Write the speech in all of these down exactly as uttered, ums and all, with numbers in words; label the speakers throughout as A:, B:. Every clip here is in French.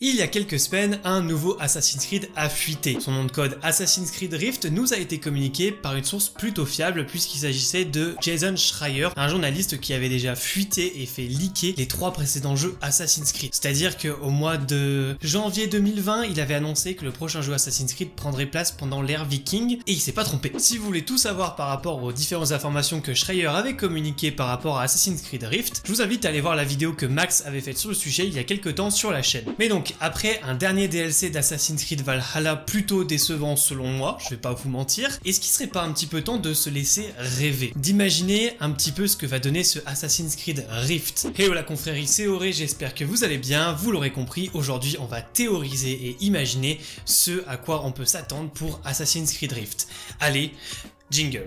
A: Il y a quelques semaines, un nouveau Assassin's Creed a fuité. Son nom de code Assassin's Creed Rift nous a été communiqué par une source plutôt fiable puisqu'il s'agissait de Jason Schreier, un journaliste qui avait déjà fuité et fait leaker les trois précédents jeux Assassin's Creed. C'est-à-dire qu'au mois de janvier deux mille vingt, il avait annoncé que le prochain jeu Assassin's Creed prendrait place pendant l'ère viking et il s'est pas trompé. Si vous voulez tout savoir par rapport aux différentes informations que Schreier avait communiquées par rapport à Assassin's Creed Rift, je vous invite à aller voir la vidéo que Max avait faite sur le sujet il y a quelques temps sur la chaîne. Mais donc, après un dernier D L C d'Assassin's Creed Valhalla plutôt décevant selon moi, je vais pas vous mentir, est-ce qu'il serait pas un petit peu temps de se laisser rêver, d'imaginer un petit peu ce que va donner ce Assassin's Creed Rift? Hello la confrérie, c'est Auré, j'espère que vous allez bien, vous l'aurez compris, aujourd'hui on va théoriser et imaginer ce à quoi on peut s'attendre pour Assassin's Creed Rift. Allez, jingle.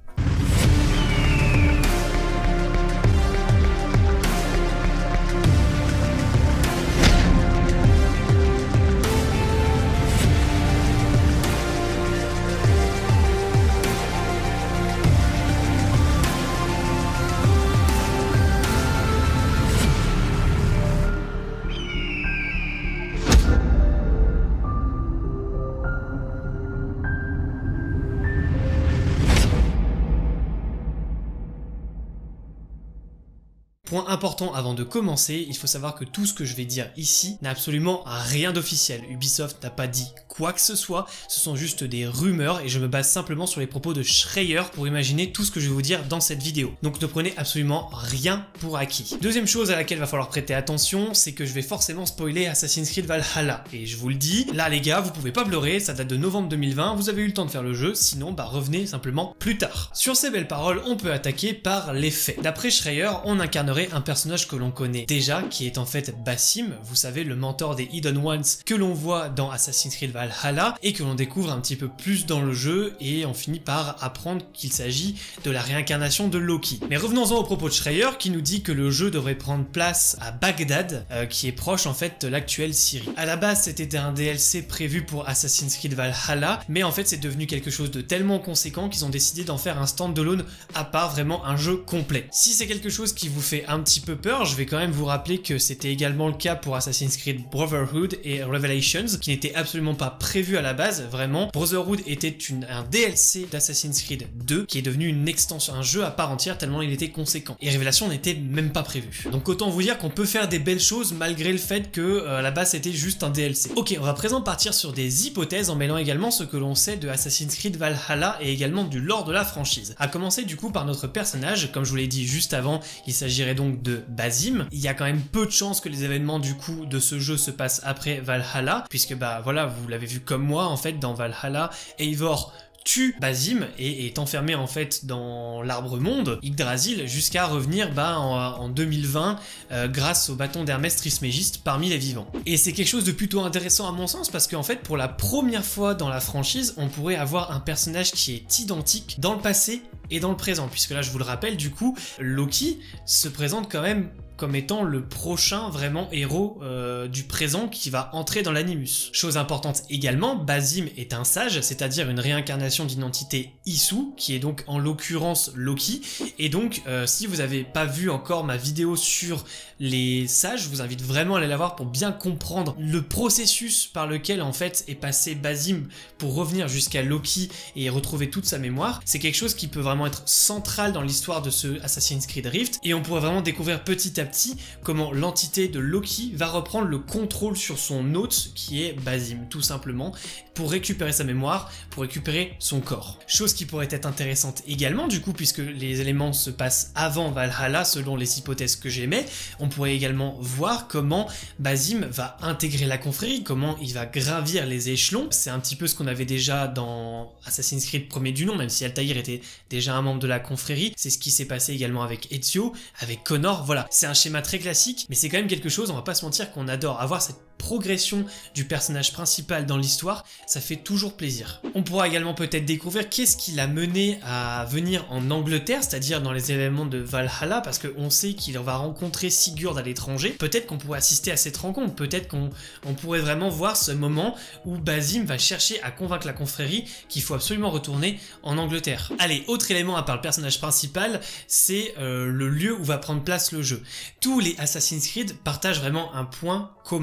A: Point important avant de commencer, il faut savoir que tout ce que je vais dire ici n'a absolument rien d'officiel. Ubisoft n'a pas dit quoi que ce soit, ce sont juste des rumeurs et je me base simplement sur les propos de Schreier pour imaginer tout ce que je vais vous dire dans cette vidéo. Donc ne prenez absolument rien pour acquis. Deuxième chose à laquelle il va falloir prêter attention, c'est que je vais forcément spoiler Assassin's Creed Valhalla. Et je vous le dis, là les gars, vous pouvez pas pleurer, ça date de novembre deux mille vingt, vous avez eu le temps de faire le jeu, sinon bah revenez simplement plus tard. Sur ces belles paroles, on peut attaquer par les faits. D'après Schreier, on incarnerait un personnage que l'on connaît déjà, qui est en fait Basim, vous savez, le mentor des Hidden Ones que l'on voit dans Assassin's Creed Valhalla et que l'on découvre un petit peu plus dans le jeu et on finit par apprendre qu'il s'agit de la réincarnation de Loki. Mais revenons-en au propos de Schreier qui nous dit que le jeu devrait prendre place à Bagdad, euh, qui est proche en fait de l'actuelle Syrie. À la base, c'était un D L C prévu pour Assassin's Creed Valhalla, mais en fait c'est devenu quelque chose de tellement conséquent qu'ils ont décidé d'en faire un standalone à part, vraiment un jeu complet. Si c'est quelque chose qui vous fait un petit peu peur, je vais quand même vous rappeler que c'était également le cas pour Assassin's Creed Brotherhood et Revelations, qui n'étaient absolument pas prévus à la base, vraiment. Brotherhood était une, un D L C d'Assassin's Creed deux, qui est devenu une extension, un jeu à part entière tellement il était conséquent. Et Révélation n'était même pas prévu. Donc autant vous dire qu'on peut faire des belles choses malgré le fait que euh, à la base c'était juste un D L C. Ok, on va présent partir sur des hypothèses en mêlant également ce que l'on sait de Assassin's Creed Valhalla et également du lore de la franchise. A commencer du coup par notre personnage, comme je vous l'ai dit juste avant, il s'agirait donc de Basim. Il y a quand même peu de chances que les événements du coup de ce jeu se passent après Valhalla, puisque bah voilà, vous l'avez vu comme moi en fait dans Valhalla, Eivor tue Basim et est enfermé en fait dans l'arbre monde Yggdrasil jusqu'à revenir bah, en, en deux mille vingt euh, grâce au bâton d'Hermès Trismégiste parmi les vivants. Et c'est quelque chose de plutôt intéressant à mon sens parce qu'en fait pour la première fois dans la franchise on pourrait avoir un personnage qui est identique dans le passé et dans le présent, puisque là je vous le rappelle du coup Loki se présente quand même comme étant le prochain vraiment héros euh, du présent qui va entrer dans l'Animus. Chose importante également, Basim est un sage, c'est-à-dire une réincarnation d'identité Isu, qui est donc en l'occurrence Loki, et donc euh, si vous n'avez pas vu encore ma vidéo sur les sages, je vous invite vraiment à aller la voir pour bien comprendre le processus par lequel en fait est passé Basim pour revenir jusqu'à Loki et retrouver toute sa mémoire. C'est quelque chose qui peut vraiment être central dans l'histoire de ce Assassin's Creed Rift, et on pourrait vraiment découvrir petit à petit comment l'entité de Loki va reprendre le contrôle sur son hôte qui est Basim, tout simplement, pour récupérer sa mémoire, pour récupérer son corps. Chose qui pourrait être intéressante également du coup, puisque les éléments se passent avant Valhalla selon les hypothèses que j'émets, on pourrait également voir comment Basim va intégrer la confrérie, comment il va gravir les échelons. C'est un petit peu ce qu'on avait déjà dans Assassin's Creed premier du nom, même si Altaïr était déjà un membre de la confrérie. C'est ce qui s'est passé également avec Ezio, avec Connor, voilà. C'est un schéma très classique, mais c'est quand même quelque chose, on va pas se mentir, qu'on adore. Avoir cette progression du personnage principal dans l'histoire, ça fait toujours plaisir. On pourra également peut-être découvrir qu'est-ce qui l'a mené à venir en Angleterre, c'est-à-dire dans les événements de Valhalla, parce qu'on sait qu'il va rencontrer Sigurd à l'étranger. Peut-être qu'on pourrait assister à cette rencontre, peut-être qu'on on pourrait vraiment voir ce moment où Basim va chercher à convaincre la confrérie qu'il faut absolument retourner en Angleterre. Allez, autre élément à part le personnage principal, c'est euh, le lieu où va prendre place le jeu. Tous les Assassin's Creed partagent vraiment un point commun. Ils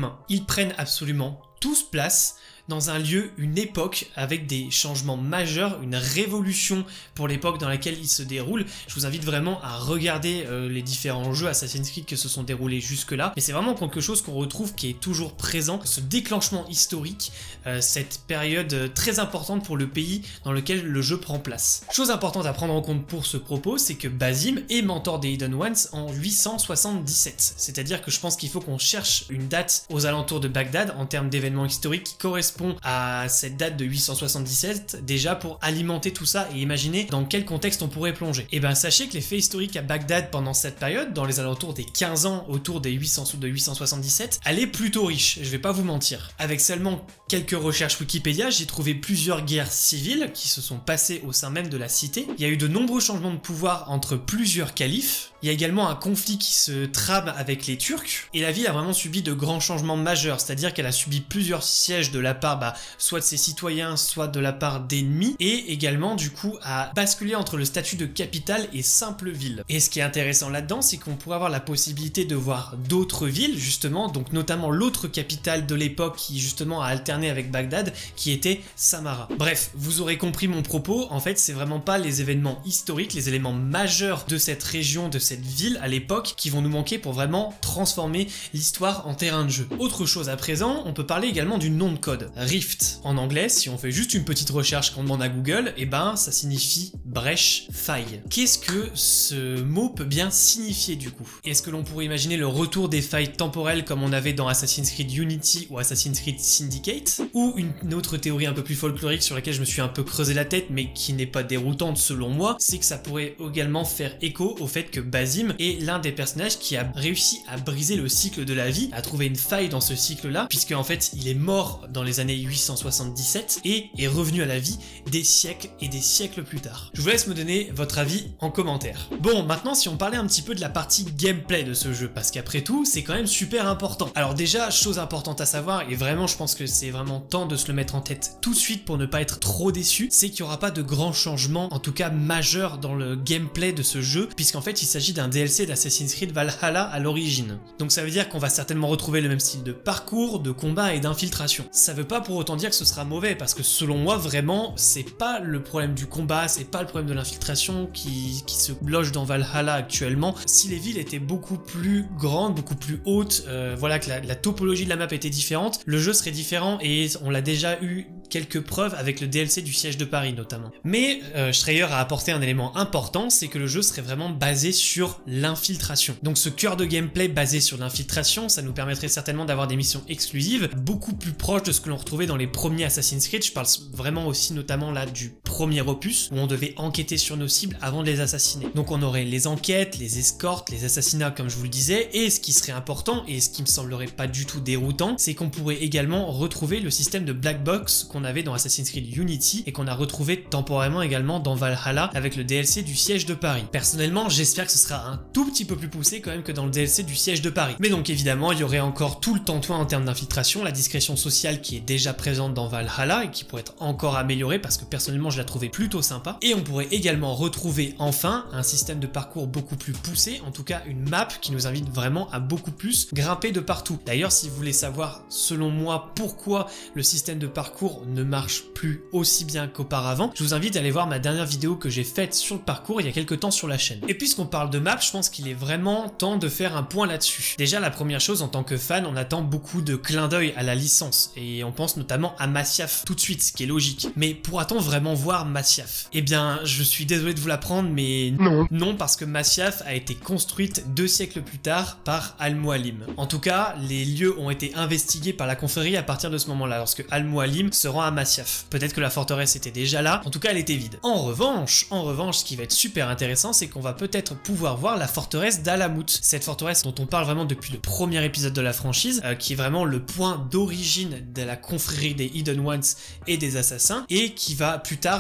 A: prennent absolument tous place dans un lieu, une époque, avec des changements majeurs, une révolution pour l'époque dans laquelle il se déroule. Je vous invite vraiment à regarder euh, les différents jeux Assassin's Creed qui se sont déroulés jusque-là, mais c'est vraiment quelque chose qu'on retrouve qui est toujours présent, ce déclenchement historique, euh, cette période très importante pour le pays dans lequel le jeu prend place. Chose importante à prendre en compte pour ce propos, c'est que Basim est mentor des Hidden Ones en huit cent soixante-dix-sept, c'est-à-dire que je pense qu'il faut qu'on cherche une date aux alentours de Bagdad en termes d'événements historiques qui correspondent à cette date de huit cent soixante-dix-sept déjà pour alimenter tout ça et imaginer dans quel contexte on pourrait plonger. Et ben sachez que les faits historiques à Bagdad pendant cette période, dans les alentours des quinze ans autour des huit cents, de huit cent soixante-dix-sept, elle est plutôt riche, je vais pas vous mentir. Avec seulement quelques recherches Wikipédia, j'ai trouvé plusieurs guerres civiles qui se sont passées au sein même de la cité. Il y a eu de nombreux changements de pouvoir entre plusieurs califes. Il y a également un conflit qui se trame avec les Turcs et la ville a vraiment subi de grands changements majeurs, c'est-à-dire qu'elle a subi plusieurs sièges de la part bah, soit de ses citoyens, soit de la part d'ennemis, et également du coup a basculé entre le statut de capitale et simple ville. Et ce qui est intéressant là-dedans, c'est qu'on pourrait avoir la possibilité de voir d'autres villes justement, donc notamment l'autre capitale de l'époque qui justement a alterné avec Bagdad, qui était Samarra. Bref, vous aurez compris mon propos, en fait c'est vraiment pas les événements historiques, les éléments majeurs de cette région, de cette ville à l'époque qui vont nous manquer pour vraiment transformer l'histoire en terrain de jeu. Autre chose à présent, on peut parler également du nom de code, Rift. En anglais, si on fait juste une petite recherche qu'on demande à Google, et eh ben ça signifie brèche, faille. Qu'est-ce que ce mot peut bien signifier du coup? Est-ce que l'on pourrait imaginer le retour des failles temporelles comme on avait dans Assassin's Creed Unity ou Assassin's Creed Syndicate? Ou une autre théorie un peu plus folklorique sur laquelle je me suis un peu creusé la tête mais qui n'est pas déroutante selon moi, c'est que ça pourrait également faire écho au fait que Basim est l'un des personnages qui a réussi à briser le cycle de la vie, à trouver une faille dans ce cycle-là, puisque en fait il est mort dans les années huit cent soixante-dix-sept et est revenu à la vie des siècles et des siècles plus tard. Je vous laisse me donner votre avis en commentaire. Bon, maintenant si on parlait un petit peu de la partie gameplay de ce jeu, parce qu'après tout c'est quand même super important. Alors déjà, chose importante à savoir, et vraiment je pense que c'est vraiment temps de se le mettre en tête tout de suite pour ne pas être trop déçu, c'est qu'il n'y aura pas de grands changements, en tout cas majeurs dans le gameplay de ce jeu, puisqu'en fait il s'agit d'un D L C d'Assassin's Creed Valhalla à l'origine. Donc ça veut dire qu'on va certainement retrouver le même style de parcours, de combat et d'infiltration. Ça veut pas pour autant dire que ce sera mauvais, parce que selon moi vraiment c'est pas le problème du combat, c'est pas le problème de l'infiltration qui, qui se loge dans Valhalla actuellement. Si les villes étaient beaucoup plus grandes, beaucoup plus hautes, euh, voilà que la, la topologie de la map était différente, le jeu serait différent et on l'a déjà eu quelques preuves avec le D L C du siège de Paris notamment. Mais euh, Schreier a apporté un élément important, c'est que le jeu serait vraiment basé sur l'infiltration. Donc ce cœur de gameplay basé sur l'infiltration, ça nous permettrait certainement d'avoir des missions exclusives, beaucoup plus proches de ce que l'on retrouvait dans les premiers Assassin's Creed. Je parle vraiment aussi notamment là du premier opus, où on devait enquêter sur nos cibles avant de les assassiner. Donc on aurait les enquêtes, les escortes, les assassinats comme je vous le disais, et ce qui serait important, et ce qui me semblerait pas du tout déroutant, c'est qu'on pourrait également retrouver le système de black box qu'on avait dans Assassin's Creed Unity, et qu'on a retrouvé temporairement également dans Valhalla avec le D L C du siège de Paris. Personnellement, j'espère que ce sera un tout petit peu plus poussé quand même que dans le D L C du siège de Paris. Mais donc évidemment, il y aurait encore tout le tantouin en termes d'infiltration, la discrétion sociale qui est déjà présente dans Valhalla et qui pourrait être encore améliorée parce que personnellement je la trouvais plutôt sympa. Et on pourrait également retrouver enfin un système de parcours beaucoup plus poussé, en tout cas une map qui nous invite vraiment à beaucoup plus grimper de partout. D'ailleurs, si vous voulez savoir selon moi pourquoi le système de parcours ne marche plus aussi bien qu'auparavant, je vous invite à aller voir ma dernière vidéo que j'ai faite sur le parcours il y a quelques temps sur la chaîne. Et puisqu'on parle de map, je pense qu'il est vraiment temps de faire un point là-dessus. Déjà, la première chose, en tant que fan, on attend beaucoup de clins d'œil à la licence, et on pense notamment à Masyaf tout de suite, ce qui est logique. Mais pourra-t-on vraiment voir Masyaf? Eh bien, je suis désolé de vous l'apprendre, mais non. Non, parce que Masyaf a été construite deux siècles plus tard par Al-Mualim. En tout cas, les lieux ont été investigués par la confrérie à partir de ce moment-là, lorsque Al-Mualim se rend à Masyaf. Peut-être que la forteresse était déjà là, en tout cas elle était vide. En revanche, en revanche, ce qui va être super intéressant, c'est qu'on va peut-être pouvoir voir la forteresse d'Alamut. Cette forteresse dont on parle vraiment depuis le premier épisode de la franchise, euh, qui est vraiment le point d'origine de la confrérie des Hidden Ones et des assassins, et qui va plus tard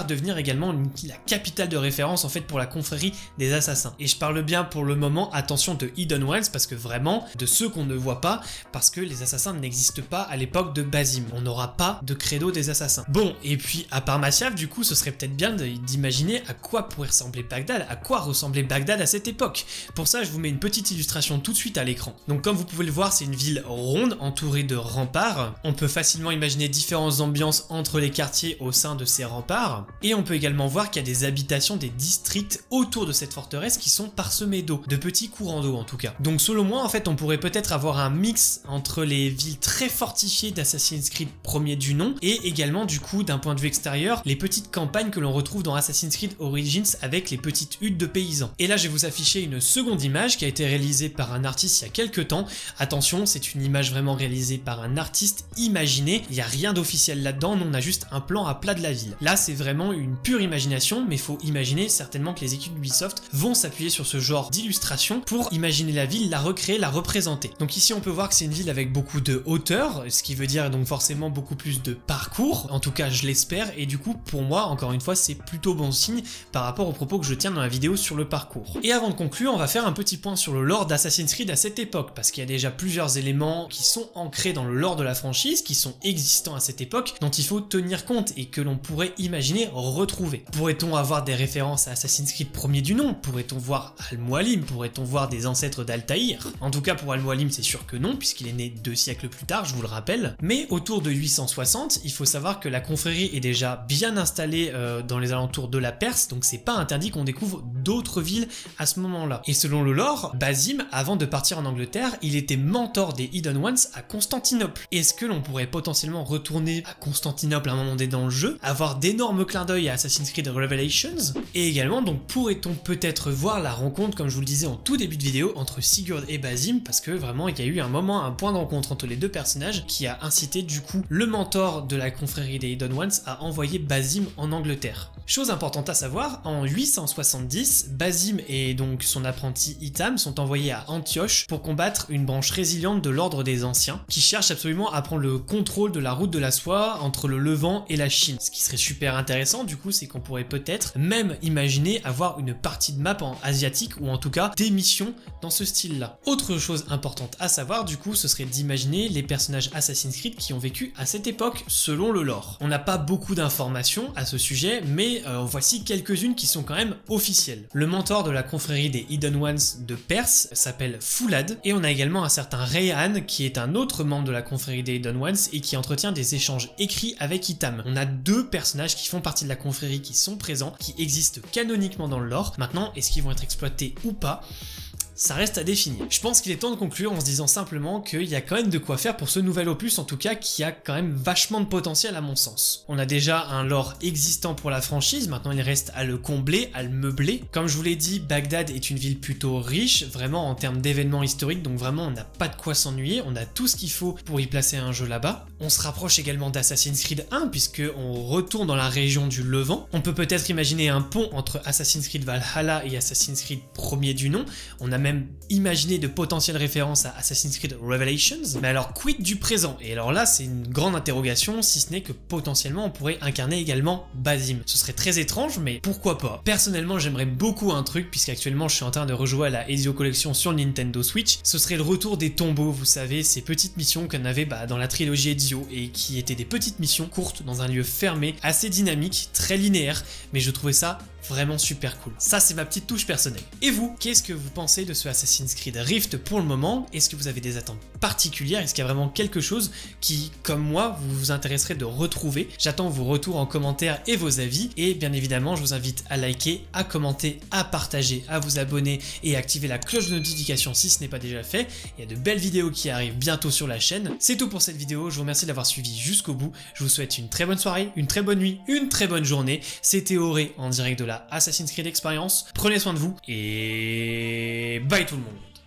A: devenir également une, la capitale de référence en fait pour la confrérie des assassins. Et je parle bien pour le moment, attention, de Hidden Ones, parce que vraiment, de ceux qu'on ne voit pas, parce que les assassins n'existent pas à l'époque de Basim. On n'aura pas de credo des assassins. Bon, et puis à part Masyaf, du coup, ce serait peut-être bien d'imaginer à quoi pourrait ressembler Bagdad, à quoi ressemblait Bagdad à cette époque. Pour ça, je vous mets une petite illustration tout de suite à l'écran. Donc comme vous pouvez le voir, c'est une ville ronde, entourée de remparts. On peut facilement imaginer différentes ambiances entre les quartiers au sein de ces remparts. Et on peut également voir qu'il y a des habitations, des districts autour de cette forteresse qui sont parsemés d'eau, de petits courants d'eau en tout cas. Donc selon moi, en fait, on pourrait peut-être avoir un mix entre les villes très fortifiées d'Assassin's Creed premier du nom et également du coup d'un point de vue extérieur, les petites campagnes que l'on retrouve dans Assassin's Creed Origins avec les petites huttes de paysans. Et là, je vais vous afficher une seconde image qui a été réalisée par un artiste il y a quelques temps. Attention, c'est une image vraiment réalisée par un artiste imaginé, il n'y a rien d'officiel là-dedans, on a juste un plan à plat de la ville. Là, c'est vraiment une pure imagination, mais il faut imaginer certainement que les équipes d'Ubisoft vont s'appuyer sur ce genre d'illustration pour imaginer la ville, la recréer, la représenter. Donc ici, on peut voir que c'est une ville avec beaucoup de hauteur, ce qui veut dire donc forcément beaucoup plus de parcours, en tout cas je l'espère, et du coup pour moi, encore une fois, c'est plutôt bon signe par rapport aux propos que je tiens dans la vidéo sur le parcours. Et avant de conclure, on va faire un petit point sur le lore d'Assassin's Creed à cette époque, parce qu'il y a déjà plusieurs éléments qui sont ancrés dans le lore de la franchise, qui sont existants à cette époque, dont il faut tenir compte et que l'on pourrait imaginer retrouver. Pourrait-on avoir des références à Assassin's Creed premier du nom? Pourrait-on voir Al-Mualim? Pourrait-on voir des ancêtres d'Altaïr? En tout cas pour Al-Mualim, c'est sûr que non, puisqu'il est né deux siècles plus tard, je vous le rappelle. Mais autour de huit cent soixante, il faut savoir que la confrérie est déjà bien installée euh, dans les alentours de la Perse, donc c'est pas interdit qu'on découvre d'autres villes à ce moment-là. Et selon le lore, Basim, avant de partir en Angleterre, il était mentor des Hidden Ones à Constantinople. Est-ce que l'on pourrait potentiellement retourner à Constantinople à un moment donné dans le jeu, avoir d'énormes clins d'œil à Assassin's Creed Revelations? Et également, donc pourrait-on peut-être voir la rencontre, comme je vous le disais en tout début de vidéo, entre Sigurd et Basim, parce que vraiment il y a eu un moment, un point de rencontre entre les deux personnages qui a incité du coup le mentor de la confrérie des Hidden Ones à envoyer Basim en Angleterre. Chose importante à savoir, en huit cent soixante-dix, Basim et donc son apprenti Hitam sont envoyés à Antioche pour combattre une branche résiliente de l'ordre des anciens, qui cherche absolument à prendre le contrôle de la route de la soie entre le Levant et la Chine. Ce qui serait super intéressant du coup, c'est qu'on pourrait peut-être même imaginer avoir une partie de map en asiatique, ou en tout cas des missions dans ce style-là. Autre chose importante à savoir du coup, ce serait d'imaginer les personnages Assassin's Creed qui ont vécu à cette époque selon le lore. On n'a pas beaucoup d'informations à ce sujet, mais euh, voici quelques-unes qui sont quand même officielles. Le mentor de la confrérie des Hidden Ones de Perse s'appelle Foulad, et on a également un certain Rayhan qui est un autre membre de la confrérie des Hidden Ones et qui entretient des échanges écrits avec Hitam. On a deux personnages qui font partie de la confrérie qui sont présents, qui existent canoniquement dans le lore. Maintenant, est-ce qu'ils vont être exploités ou pas ? Ça reste à définir. Je pense qu'il est temps de conclure en se disant simplement qu'il y a quand même de quoi faire pour ce nouvel opus, en tout cas qui a quand même vachement de potentiel à mon sens. On a déjà un lore existant pour la franchise, maintenant il reste à le combler, à le meubler. Comme je vous l'ai dit, Bagdad est une ville plutôt riche, vraiment en termes d'événements historiques, donc vraiment on n'a pas de quoi s'ennuyer, on a tout ce qu'il faut pour y placer un jeu là-bas. On se rapproche également d'Assassin's Creed un, puisque on retourne dans la région du Levant. On peut peut-être imaginer un pont entre Assassin's Creed Valhalla et Assassin's Creed premier du nom. On a même imaginer de potentielles références à Assassin's Creed Revelations, mais alors quid du présent? Et alors là c'est une grande interrogation, si ce n'est que potentiellement on pourrait incarner également Basim. Ce serait très étrange, mais pourquoi pas? Personnellement j'aimerais beaucoup un truc, puisqu'actuellement je suis en train de rejouer à la Ezio Collection sur le Nintendo Switch, ce serait le retour des tombeaux, vous savez, ces petites missions qu'on avait bah, dans la trilogie Ezio, et qui étaient des petites missions courtes dans un lieu fermé, assez dynamique, très linéaire, mais je trouvais ça vraiment super cool. Ça c'est ma petite touche personnelle. Et vous, qu'est-ce que vous pensez de ce Assassin's Creed Rift pour le moment? Est-ce que vous avez des attentes particulières? Est-ce qu'il y a vraiment quelque chose qui, comme moi, vous vous intéresserait de retrouver? J'attends vos retours en commentaire et vos avis, et bien évidemment je vous invite à liker, à commenter, à partager, à vous abonner et à activer la cloche de notification si ce n'est pas déjà fait. Il y a de belles vidéos qui arrivent bientôt sur la chaîne. C'est tout pour cette vidéo, je vous remercie d'avoir suivi jusqu'au bout. Je vous souhaite une très bonne soirée, une très bonne nuit, une très bonne journée. C'était Auré en direct de la Assassin's Creed Experience. Prenez soin de vous et bye tout le monde.